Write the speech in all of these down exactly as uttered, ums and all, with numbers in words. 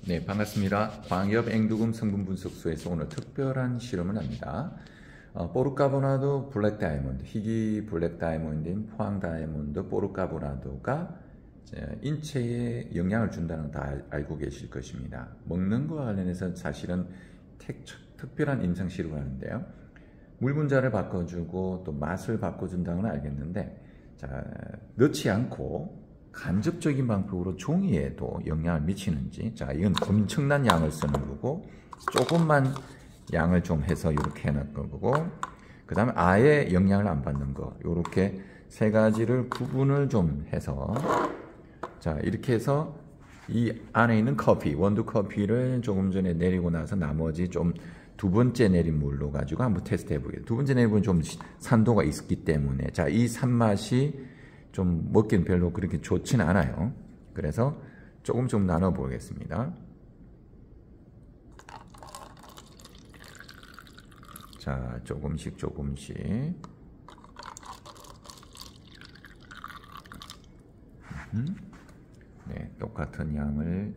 네, 반갑습니다. 광엽 앵두금 성분 분석소에서 오늘 특별한 실험을 합니다. 어, 포르카보나도 블랙 다이아몬드, 희귀 블랙 다이아몬드인 포항 다이아몬드 포르카보나도가 인체에 영향을 준다는 거 다 알고 계실 것입니다. 먹는 것과 관련해서 사실은 택, 특별한 임상 실험을 하는데요. 물 분자를 바꿔주고 또 맛을 바꿔준다는 건 알겠는데, 자, 넣지 않고 간접적인 방법으로 종이에도 영향을 미치는지. 자, 이건 엄청난 양을 쓰는 거고, 조금만 양을 좀 해서 이렇게 해놓은 거고, 그 다음에 아예 영향을 안 받는 거, 이렇게 세 가지를 구분을 좀 해서, 자, 이렇게 해서 이 안에 있는 커피, 원두 커피를 조금 전에 내리고 나서 나머지 좀 두 번째 내린 물로 가지고 한번 테스트 해보겠습니다. 두 번째 내린 물은 좀 산도가 있기 때문에, 자, 이 산맛이 좀 먹기는 별로 그렇게 좋지는 않아요. 그래서 조금 좀 나눠 보겠습니다. 자, 조금씩 조금씩. 음. 네, 똑같은 양을.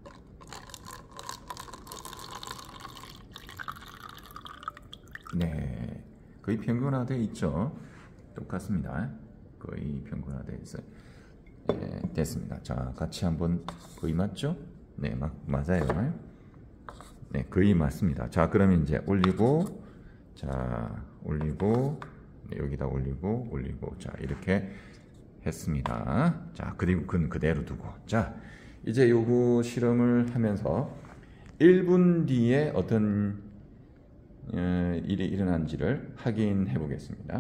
네, 거의 평균화되어 있죠. 똑같습니다. 거의 평균화되어 있어요. 네, 됐습니다. 자, 같이 한번. 거의 맞죠? 네, 막, 맞아요. 네, 거의 맞습니다. 자, 그러면 이제 올리고, 자, 올리고, 네, 여기다 올리고, 올리고, 자, 이렇게 했습니다. 자, 그리고 그건 그대로 두고. 자, 이제 요거 실험을 하면서 일 분 뒤에 어떤 어, 일이 일어난지를 확인해 보겠습니다.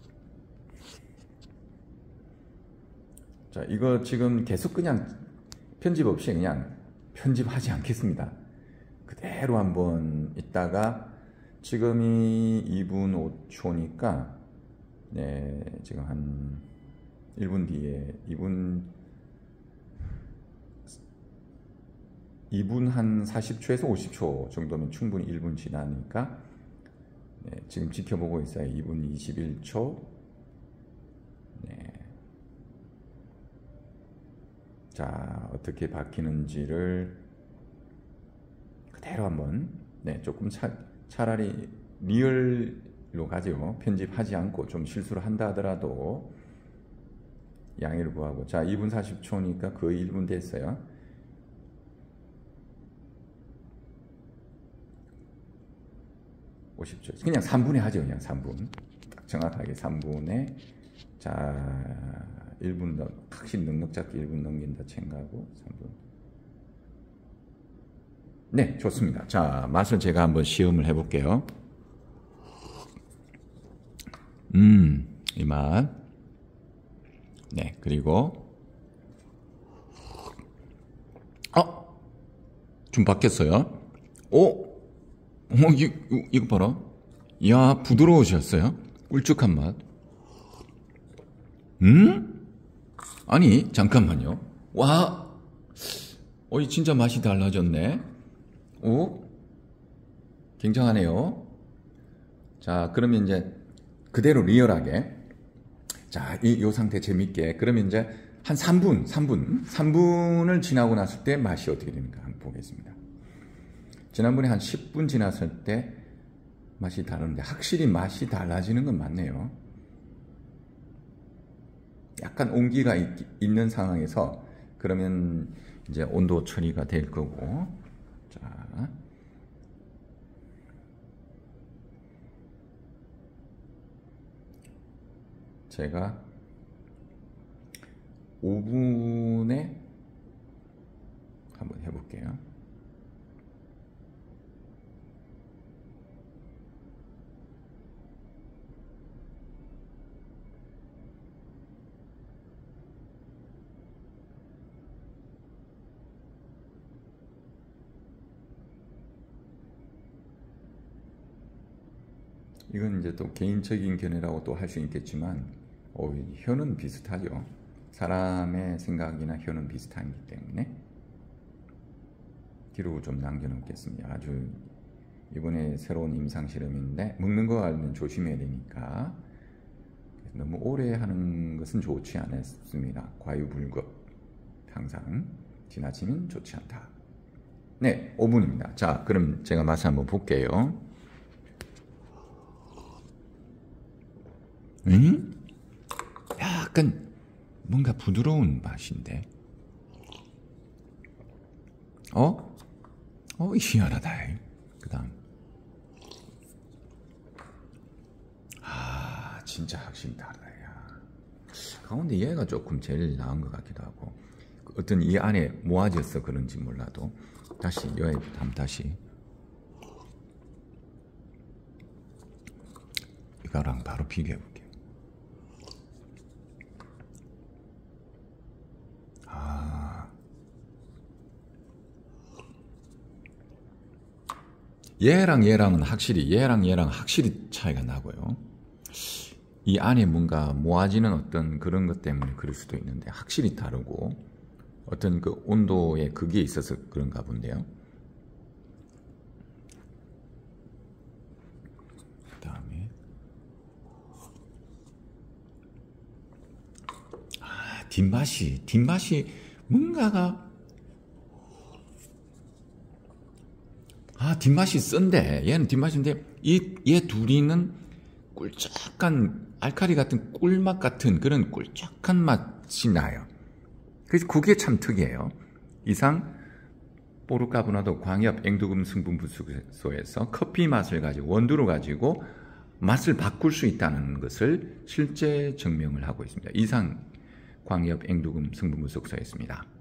자, 이거 지금 계속 그냥 편집 없이 그냥 편집하지 않겠습니다. 그대로 한번 있다가, 지금이 이 분 오 초니까, 네, 지금 한 일 분 뒤에, 이 분, 이 분 한 사십 초에서 오십 초 정도면 충분히 일 분 지나니까, 네, 지금 지켜보고 있어요. 이 분 이십일 초. 네. 자, 어떻게 바뀌는지를 그대로 한번, 네, 조금 차, 차라리 리얼로 가죠. 편집하지 않고 좀 실수를 한다 하더라도 양해를 구하고. 자, 이 분 사십 초니까 거의 일 분 됐어요. 오십 초. 그냥 삼 분에 하죠. 그냥 삼 분. 딱 정확하게 삼 분에. 자, 일 분 더, 확실히 넉넉 잡기 일 분 넘긴다 생각하고 삼 분. 네, 좋습니다. 자, 맛을 제가 한번 시험을 해볼게요. 음, 이 맛. 네, 그리고 어, 좀 바뀌었어요. 오, 어, 이, 이거 봐라. 이야, 부드러우셨어요. 꿀쭉한 맛. 음? 아니, 잠깐만요. 와, 어이, 진짜 맛이 달라졌네. 오, 굉장하네요. 자, 그러면 이제 그대로 리얼하게. 자, 이, 요 상태 재밌게. 그러면 이제 한 삼 분, 삼 분, 삼 분을 지나고 났을 때 맛이 어떻게 되는가 한번 보겠습니다. 지난번에 한 십 분 지났을 때 맛이 다른데, 확실히 맛이 달라지는 건 맞네요. 약간 온기가 있, 있는 상황에서 그러면 이제 온도 처리가 될 거고. 자, 제가 오 분에 한번 해볼게요. 이건 이제 또 개인적인 견해라고 또 할 수 있겠지만, 어, 혀는 비슷하죠. 사람의 생각이나 혀는 비슷하기 때문에 기록을 좀 남겨놓겠습니다. 아주 이번에 새로운 임상 실험인데, 먹는 거 알면 조심해야 되니까 너무 오래 하는 것은 좋지 않았습니다. 과유불급, 항상 지나치면 좋지 않다. 네, 오 분입니다. 자, 그럼 제가 맛을 한번 볼게요. 음? 약간 뭔가 부드러운 맛인데. 어? 어, 희한하다. 그 다음. 아, 진짜 확실히 다르다. 야. 가운데 얘가 조금 제일 나은 것 같기도 하고. 어떤 이 안에 모아져서 그런지 몰라도. 다시, 여기 한번 다시. 이거랑 바로 비교해 볼게요. 아. 얘랑 얘랑은 확실히, 얘랑 얘랑 확실히 차이가 나고요. 이 안에 뭔가 모아지는 어떤 그런 것 때문에 그럴 수도 있는데, 확실히 다르고, 어떤 그 온도의 그게 있어서 그런가 본데요. 그 다음에 아, 뒷맛이 뒷맛이 뭔가가 아 뒷맛이 쓴데 얘는 뒷맛인데 이 얘 둘이는 꿀쩍한 알칼리 같은 꿀맛 같은 그런 꿀쩍한 맛이 나요. 그래서 그게 참 특이해요. 이상 뽀르카보나도 광협 앵두금 승분분수소에서 커피 맛을 가지고 원두를 가지고 맛을 바꿀 수 있다는 것을 실제 증명을 하고 있습니다. 이상 광협 앵두금 승분분수소였습니다.